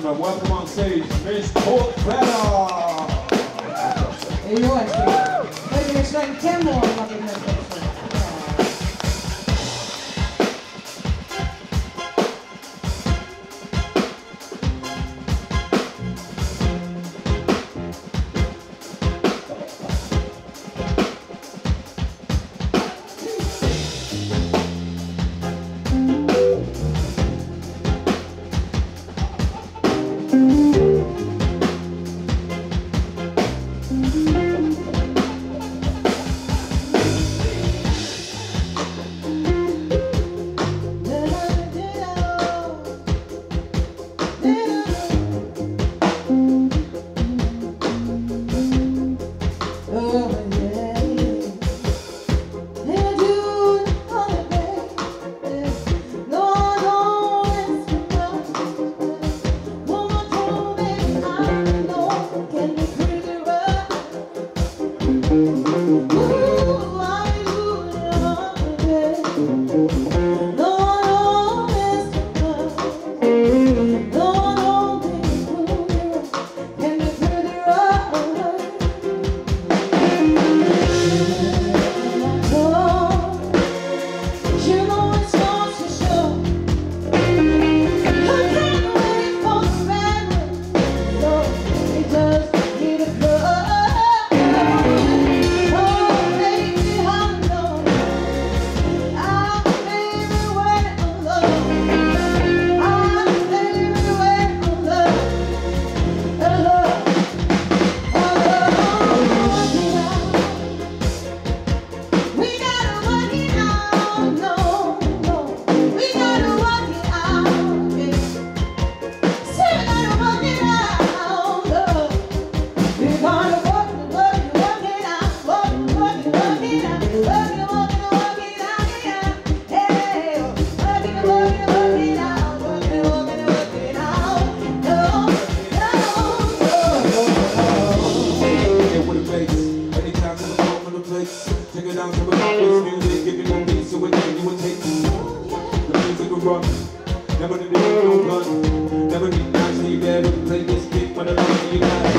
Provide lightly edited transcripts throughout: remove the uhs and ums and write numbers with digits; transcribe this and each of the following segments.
gentlemen, welcome on stage, Miss Portfella! Jó estét! Vagyunk és nagy kemol, amit megkezdett. Never did no gun. Never need nice till you there to play this kick for the love you got.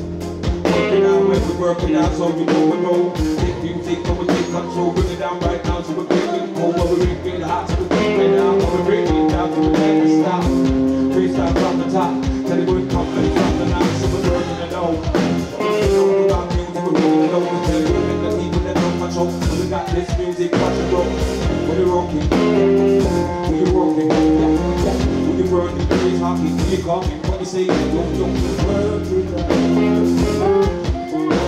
Working out when we're working out, so you know we roll. Take music, but we take control. Bring it down right now, so we're getting cold. But we bring it hot, so we're bringing it down. But we bring it down, so we're letting it stop. Freestyle from the top, tell it we're confident from the night, so we're working it out. You know about music, we're bringing it over. Tell you we're the people that don't control. So we got this music, watch it roll. When you're rocking, when you're rocking, when you're working, when you're talking, when you're coughing, what you say, don't work it out.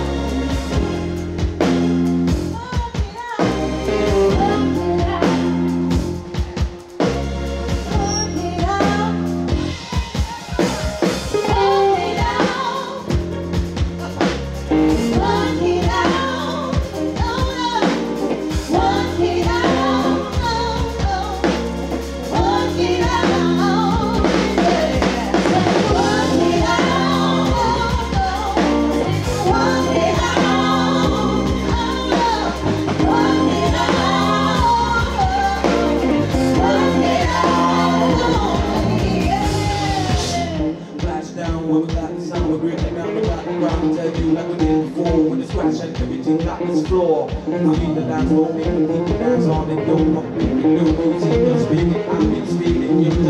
Everything got this floor. I mean the dance won't make the people dance on it. Don't make it new music. You're speaking, I've been speaking.